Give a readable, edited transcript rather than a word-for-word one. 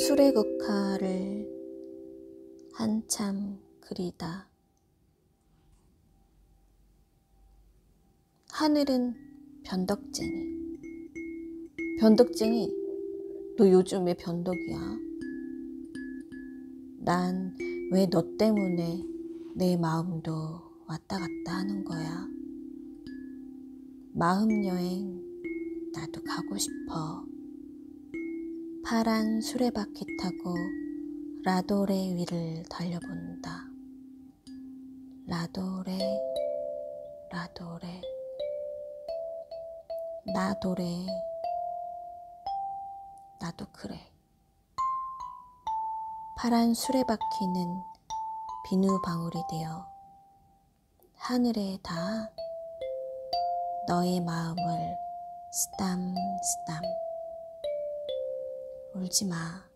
수레국화를 한참 그리다. 하늘은 변덕쟁이. 변덕쟁이, 너 요즘 왜 변덕이야? 난 왜 너 때문에 내 마음도 왔다 갔다 하는 거야? 마음 여행 나도 가고 싶어. 파란 수레바퀴 타고 라도레 위를 달려본다. 라도레, 라도레, 나도레, 나도 그래. 파란 수레바퀴는 비누방울이 되어 하늘에 닿아 너의 마음을 쓰담쓰담. 울지 마.